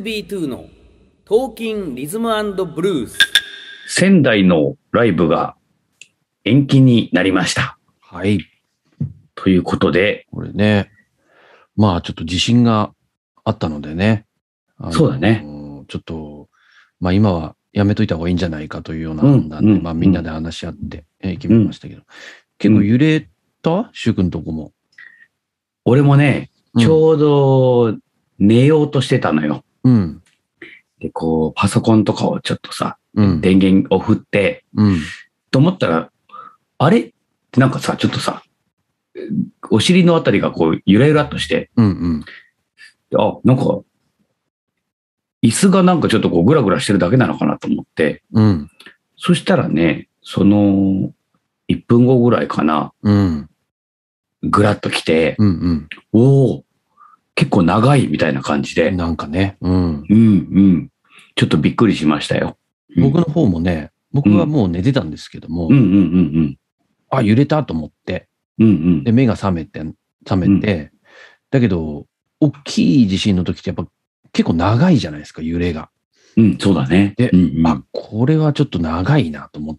2B2 のトーキンリズム&ブルース。 仙台のライブが延期になりました。 はい。 ということで。 これね、まあちょっと自信があったのでね。 そうだね。 ちょっと、まあ今はやめといた方がいいんじゃないかというような判断で、まあみんなで話し合って決めましたけど。結構揺れた？シュウ君のとこも。 俺もね、ちょうど寝ようとしてたのよ。 うん。 で、こう、パソコンとかをちょっとさ、 電源を振って、と思ったら、あれってなんかさ、ちょっとさ、お尻のあたりがこう、ゆらゆらっとして、あ、なんか、椅子がなんかちょっとこう、ぐらぐらしてるだけなのかなと思って、そしたらね、その、1分後ぐらいかな、ぐらっと来て、おー、結構長いみたいな感じで。 なんかね。 ちょっとびっくりしましたよ。 僕の方もね、僕はもう寝てたんですけども、あ、揺れたと思って、で、目が覚めて、だけど、大きい地震の時ってやっぱ結構長いじゃないですか、揺れが。 そうだね。 で、あ、これはちょっと長いなと思って、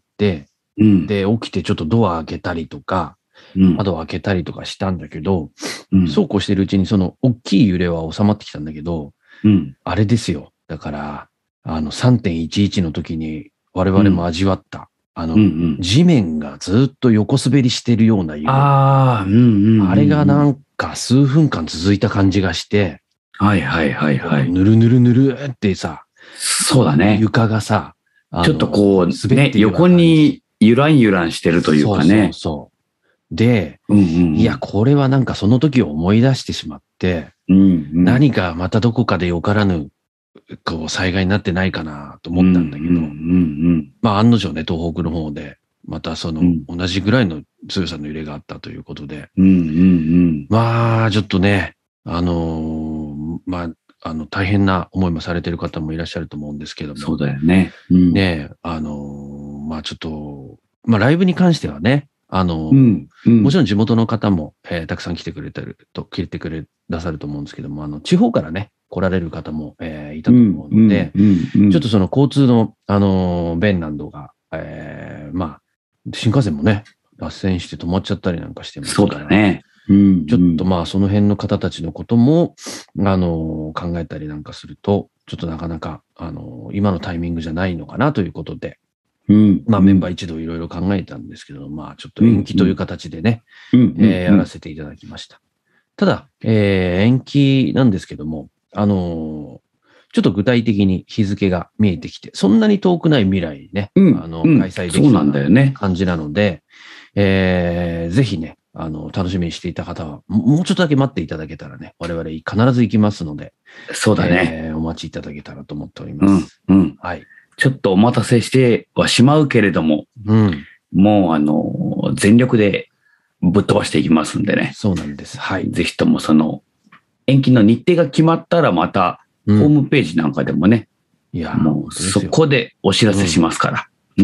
で、起きてちょっとドア開けたりとか、窓を開けたりとかしたんだけど、そうこうしてるうちにその大きい揺れは収まってきたんだけど、あれですよ。だから、3.11 の時に我々も味わった、地面がずっと横滑りしてるような揺れ。あれがなんか数分間続いた感じがして、ぬるぬるぬるってさ、 そうだね。 床がさ、 ちょっとこう、ね、横にゆらんゆらんしてるというかね。 で、いや、これはなんかその時を思い出してしまって、何かまたどこかでよからぬ、こう、災害になってないかなと思ったんだけど、まあ案の定ね、東北の方で、またその、同じぐらいの強さの揺れがあったということで、まあ、ちょっとね、大変な思いもされてる方もいらっしゃると思うんですけども。 そうだよね。 ね、まあちょっと、まあライブに関してはね、もちろん地元の方も、たくさん来てくださると思うんですけども、地方からね、来られる方も、いたと思うので、ちょっとその交通の、便などが、まあ、新幹線もね、脱線して止まっちゃったりなんかしてますから。 そうだね。 ちょっとまあ、その辺の方たちのことも、考えたりなんかすると、ちょっとなかなか、今のタイミングじゃないのかなということで、まあメンバー一同いろいろ考えたんですけど、まあちょっと延期という形でね、やらせていただきました。ただ、延期なんですけども、ちょっと具体的に日付が見えてきて、そんなに遠くない未来にね、開催できそうな感じなので、ぜひね、楽しみにしていた方は、もうちょっとだけ待っていただけたらね、我々必ず行きますので、 そうだね。 お待ちいただけたらと思っております。はい。 ちょっとお待たせしてはしまうけれども、もう全力でぶっ飛ばしていきますんでね。 そうなんです。はい。 ぜひともその、延期の日程が決まったらまた、ホームページなんかでもね、もうそこでお知らせしますから。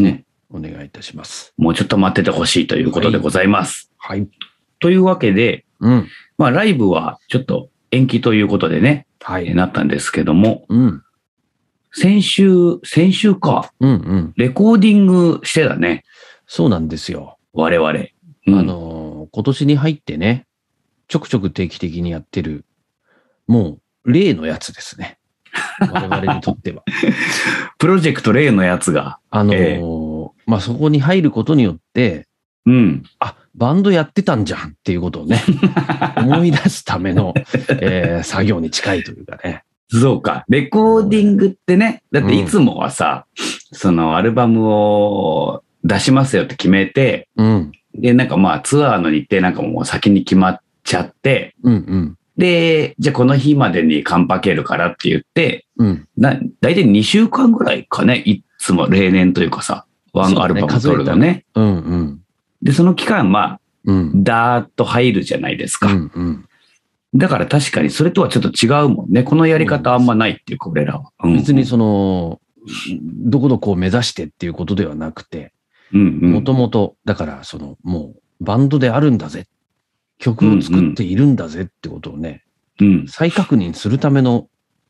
ね。お願いいたします。 もうちょっと待っててほしいということでございます。 はい。 というわけで、まあライブはちょっと延期ということでね、なったんですけども、先週か。レコーディングしてたね。 そうなんですよ。 我々。 今年に入ってね、ちょくちょく定期的にやってる、もう例のやつですね。我々にとっては。 プロジェクト例のやつが。 まあ、そこに入ることによって、あ、バンドやってたんじゃんっていうことをね、思い出すための、作業に近いというかね。 そうか。レコーディングってね、だっていつもはさ、そのアルバムを出しますよって決めて、で、なんかまあツアーの日程なんかも先に決まっちゃって、で、じゃあこの日までにカンパケるからって言って、だいたい2週間ぐらいかね、いつも例年というかさ、ワンアルバム撮るのね。で、その期間は、ダーッと入るじゃないですか。だから確かにそれとはちょっと違うもんね。このやり方あんまないっていうか、俺らは。 別にその、どこどこを目指してっていうことではなくて、もともと、だからその、もうバンドであるんだぜ。曲を作っているんだぜってことをね、再確認するための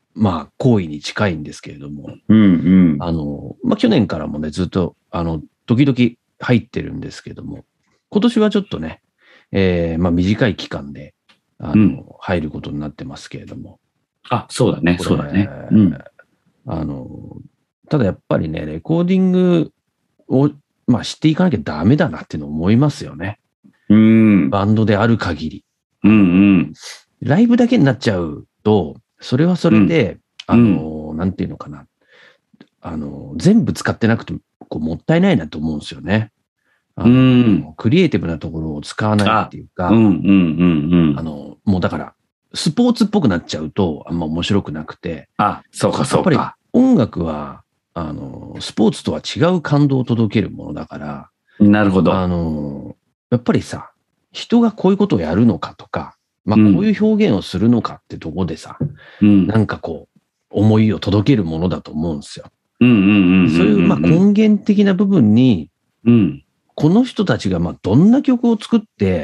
まあ、行為に近いんですけれども、 うんうん。 まあ、去年からもね、ずっと、時々入ってるんですけども、今年はちょっとね、まあ、短い期間で、入ることになってますけれども。 あ、そうだね、そうだね。 ただやっぱりね、レコーディングを、まあ、知っていかなきゃダメだなっていうのを思いますよね。バンドである限り。ライブだけになっちゃうと、それはそれで、なんていうのかな。全部使ってなくてもったいないなと思うんですよね。クリエイティブなところを使わないっていうか、もうだから、スポーツっぽくなっちゃうとあんま面白くなくて。 あ、そうかそうか。 やっぱり音楽は、スポーツとは違う感動を届けるものだから。 なるほど。 やっぱりさ、人がこういうことをやるのかとか、まあこういう表現をするのかってとこでさ、なんかこう、思いを届けるものだと思うんですよ。そういうまあ根源的な部分に、この人たちがまあどんな曲を作って、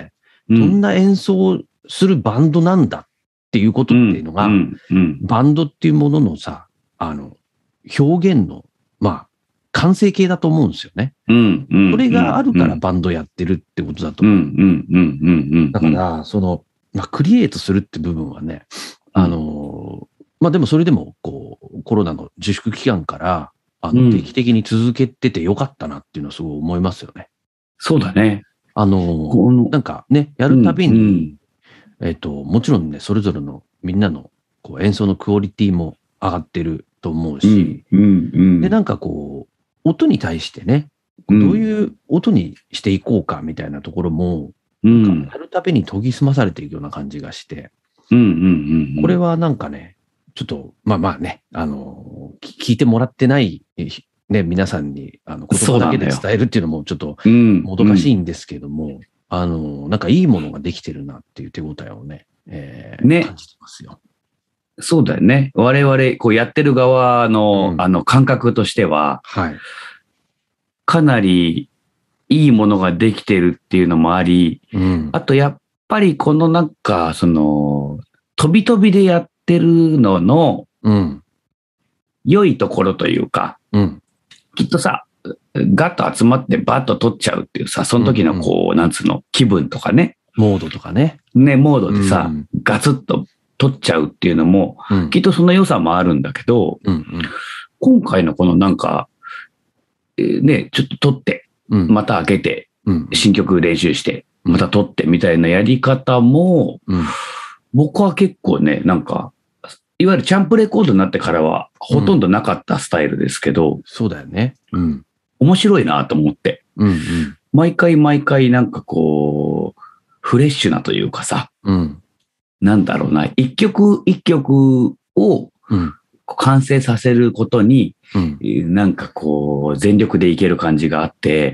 どんな演奏をするバンドなんだっていうことっていうのが、バンドっていうもののさ、表現の、まあ、完成形だと思うんですよね。それがあるからバンドやってるってことだと思う。だから、まあ、クリエイトするって部分はね、まあでもそれでも、こう、コロナの自粛期間から、定期的に続けててよかったなっていうのはすごい思いますよね。 そうだね。 なんかね、やるたびに、もちろんね、それぞれのみんなのこう演奏のクオリティも上がってると思うし、で、なんかこう、音に対してね、どういう音にしていこうかみたいなところも、なんかやるたびに研ぎ澄まされていくような感じがして、これはなんかね、ちょっと、まあまあね、聞いてもらってない、ね、皆さんに、言葉だけで伝えるっていうのもちょっと、もどかしいんですけども、なんかいいものができてるなっていう手応えをね、感じてますよ。 そうだよね。我々、こうやってる側の、感覚としては、かなりいいものができてるっていうのもあり、あとやっぱりこのなんか、飛び飛びでやってるのの、良いところというか、きっとさ、ガッと集まってバッと取っちゃうっていうさ、その時のこう、なんつうの、気分とかね。 モードとかね。 ね、モードでさ、ガツッと取っちゃうっていうのも、きっとその良さもあるんだけど、今回のこのなんか、ね、ちょっと取って、また開けて、新曲練習して、また取ってみたいなやり方も、僕は結構ね、なんか、いわゆるチャンプレコードになってからはほとんどなかったスタイルですけど、 そうだよね。 面白いなと思って。毎回毎回なんかこう、フレッシュなというかさ、なんだろうな、一曲一曲を完成させることに、なんかこう、全力でいける感じがあって、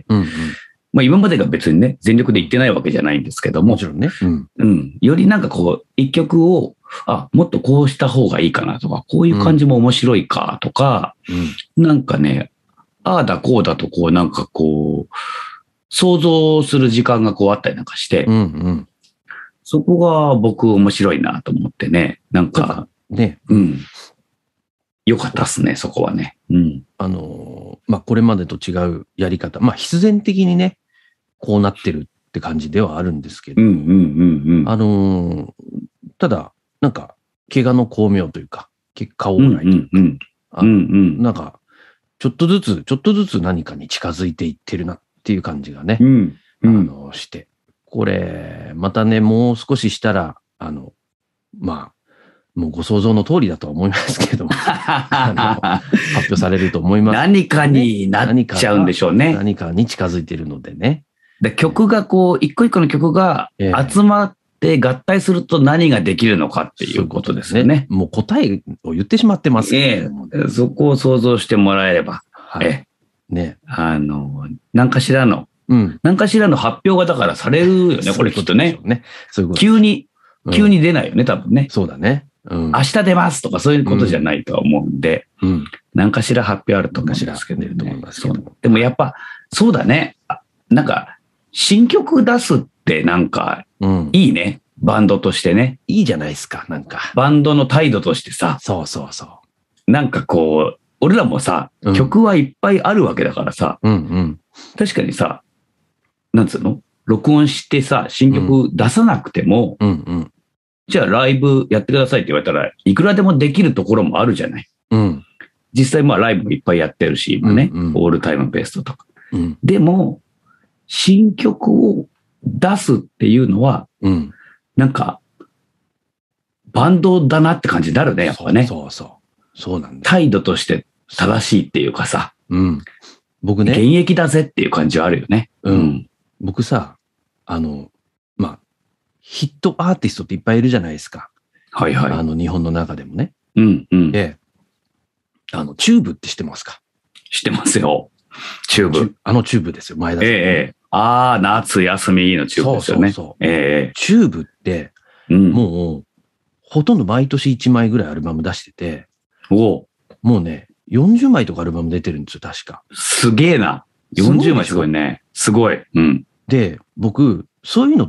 まあ今までが別にね、全力でいってないわけじゃないんですけども、 もちろんね。 よりなんかこう、一曲を、もっとこうした方がいいかなとか、こういう感じも面白いかとか、なんかね、ああだこうだとこうなんかこう、想像する時間がこうあったりなんかして、そこが僕面白いなと思ってね、なんか、よかったっすね、そこはね。 まあこれまでと違うやり方、まあ必然的にね、こうなってるって感じではあるんですけど、ただ、なんか、怪我の巧妙というか、結果オーライというか、なんか、ちょっとずつ何かに近づいていってるなっていう感じがね、して、これ、またね、もう少ししたら、まあ、もうご想像の通りだとは思いますけども、発表されると思います、 何かになっちゃうんでしょうね。 何かに近づいてるのでね。 で曲がこう、一個一個の曲が集まって合体すると何ができるのかっていうことですよね。 もう答えを言ってしまってますけど、 そこを想像してもらえれば。 ね。 何かしらの発表がだからされるよね、これきっとね。急に出ないよね、多分ね。 そうだね。 明日出ますとかそういうことじゃないとは思うんで、何かしら発表あると思うんですけど、でもやっぱ、そうだね。なんか、新曲出すってなんか、いいね。 バンドとしてね。 いいじゃないですか、なんか。 バンドの態度としてさ。 そうそうそう。なんかこう、俺らもさ、曲はいっぱいあるわけだからさ。確かにさ、なんつうの？録音してさ、新曲出さなくても、じゃあライブやってくださいって言われたらいくらでもできるところもあるじゃない。実際まあライブもいっぱいやってるし、今ね、オールタイムベストとか。でも、新曲を出すっていうのは、なんか、バンドだなって感じになるね、やっぱね。 そうなんだ。 態度として正しいっていうかさ。 僕ね。 現役だぜっていう感じはあるよね。 僕さ、まあ、ヒットアーティストっていっぱいいるじゃないですか。 はいはい。 日本の中でもね。 で、 チューブって知ってますか？ 知ってますよ。チューブ。 チューブですよ、前田さん。 夏休みのチューブですよね。 チューブって、もう、ほとんど毎年1枚ぐらいアルバム出してて、もうね、40枚とかアルバム出てるんですよ、確か。 すげえな。40枚すごいね。すごい。 で、僕、そういうのって、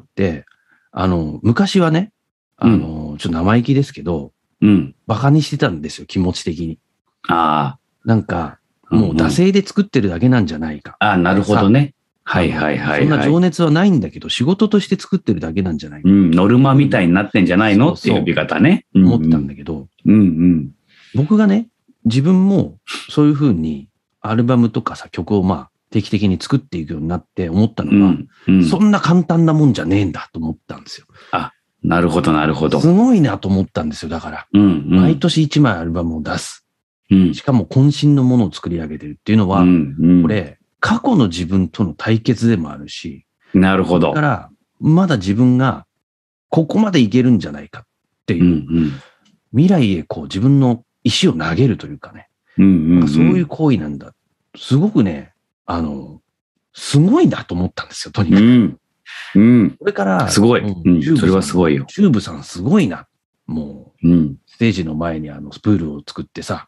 昔はね、ちょっと生意気ですけど、バカにしてたんですよ、気持ち的に。なんか、もう惰性で作ってるだけなんじゃないか。 なるほどね。 そんな情熱はないんだけど、仕事として作ってるだけなんじゃないか。 ノルマみたいになってんじゃないのっていう呼び方ね。 思ってたんだけど、僕がね、自分もそういうふうにアルバムとかさ、曲をまあ定期的に作っていくようになって思ったのは、そんな簡単なもんじゃねえんだと思ったんですよ。 なるほど、なるほど。 すごいなと思ったんですよ、だから。毎年1枚アルバムを出す。しかも渾身のものを作り上げてるっていうのは、これ、過去の自分との対決でもあるし、 なるほど。 だから、まだ自分がここまでいけるんじゃないかっていう、未来へこう自分の石を投げるというかね、そういう行為なんだ。すごくね、すごいなと思ったんですよ、とにかく。これから、 すごい。それはすごいよ。 チューブさんすごいな。もう、ステージの前にスプールを作ってさ、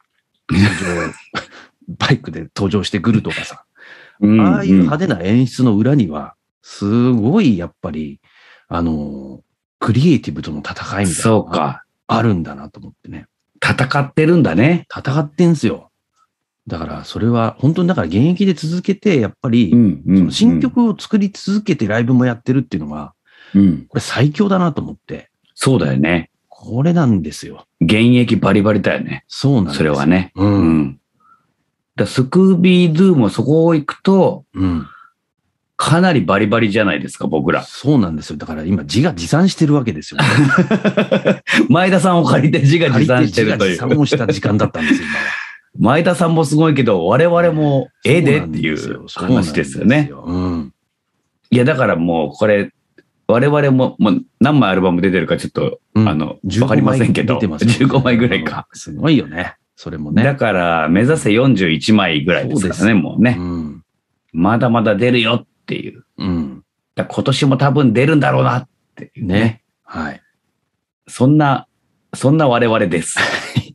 バイクで登場してくるとかさ、ああいう派手な演出の裏には、すごいやっぱり、クリエイティブとの戦いみたいなのがあるんだなと思ってね。 戦ってるんだね。 戦ってんすよ。だからそれは本当にだから現役で続けて、やっぱり、その新曲を作り続けてライブもやってるっていうのは、これ最強だなと思って。 そうだよね。 これなんですよ。 現役バリバリだよね。 そうなんですよ。 それはね。スクービードゥもそこを行くと、かなりバリバリじゃないですか、僕ら。 そうなんですよ。だから今、自画自賛してるわけですよ、ね。 前田さんを借りて自画自賛してるという。 自画自賛をした時間だったんですよ、今は。 前田さんもすごいけど、我々もでっていう話ですよね。いや、だからもうこれ、我々も何枚アルバム出てるかちょっと、わかりませんけど、15枚ぐらいか。 すごいよね。それもね。 だから、目指せ41枚ぐらいですからね、もうね。まだまだ出るよっていう。今年も多分出るんだろうなっていうね。 はい。 そんな我々です。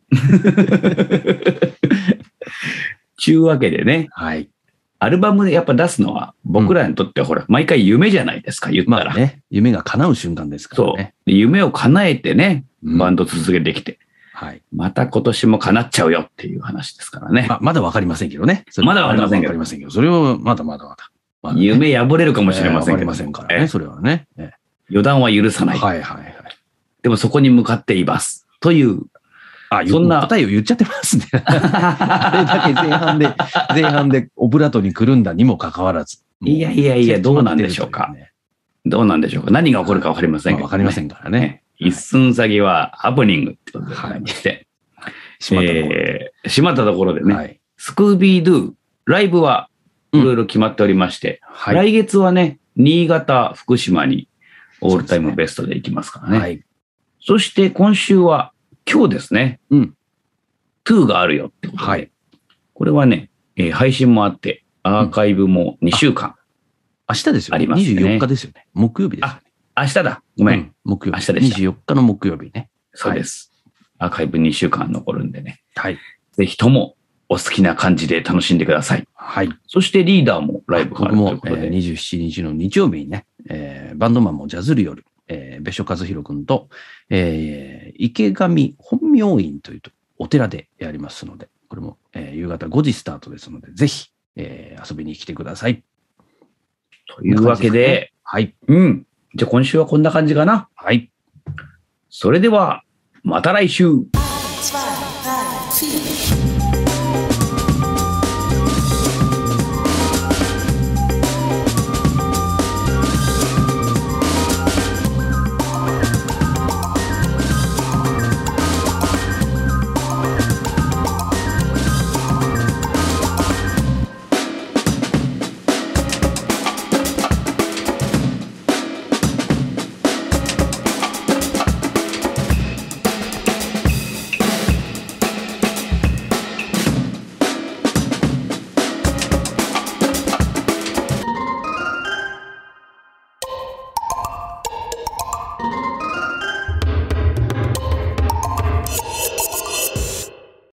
ちゅうわけでね。 はい。 アルバムでやっぱ出すのは僕らにとってはほら、毎回夢じゃないですか、言ったら。 ね。夢が叶う瞬間ですからね。 そう。夢を叶えてね、バンド続けてきて。 はい。 また今年も叶っちゃうよっていう話ですからね。 まだわかりませんけどね。 まだわかりませんけど。 それはまだ。 夢破れるかもしれませんけど。 わかりませんからね、それはね。 予断は許さない。 はい。 でもそこに向かっています。という。 そんな答えを言っちゃってますね。あれだけ前半でオブラートにくるんだにもかかわらず。 いや、どうなんでしょうか。何が起こるかわかりませんけど。 わかりませんからね。 一寸先はハプニングってことでございまして。しまったところでね。スクービードゥ、ライブはいろいろ決まっておりまして、来月はね、新潟、福島にオールタイムベストで行きますからね。そして今週は、今日ですね、2があるよってことで、これはね、配信もあって、アーカイブも2週間。 明日ですよね。 ありますね。 24日ですよね。木曜日です。 明日だ。ごめん。 木曜日。 明日でした。 24日の木曜日ね。 そうです。アーカイブ2週間残るんでね。 はい。 ぜひともお好きな感じで楽しんでください。 はい。 そしてリーダーもライブがあるということで。 27日の日曜日にね、バンドマンもジャズる夜、 別所和弘くんと、池上本明院というお寺でやりますので、これも、夕方5時スタートですので、ぜひ、遊びに来てください。 というわけで、 はい。 うん。じゃあ今週はこんな感じかな。 はい。 それでは、また来週。